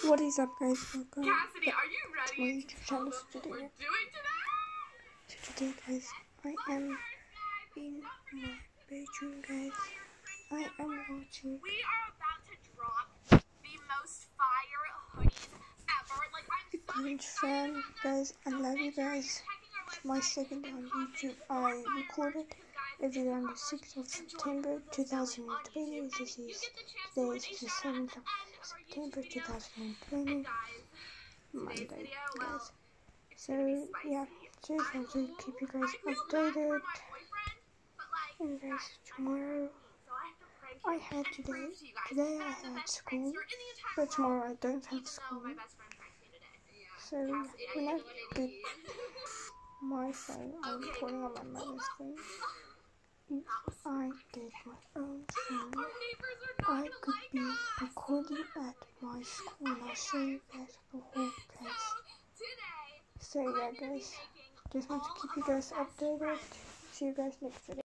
What is up, guys? Welcome Cassidy, are you ready to my YouTube channel today. we're doing today? So today, guys, I am in my bedroom, guys. I am watching. We are about to drop the most fire hoodies ever. Like, I'm so fan, guys. I love you guys. It's my second on YouTube. I recorded a video on the 6th of September 2020. Today is the 7th of September 2020. Monday, guys. So yeah, just want to keep you guys updated. And guys, tomorrow I had today I had school, but tomorrow I don't have school. So when I get my phone, I'm recording on my mother's phone. If I get my own phone, I could be recording at my school and I'll show you guys the whole place. So yeah, guys, just want to keep you guys updated. See you guys next video.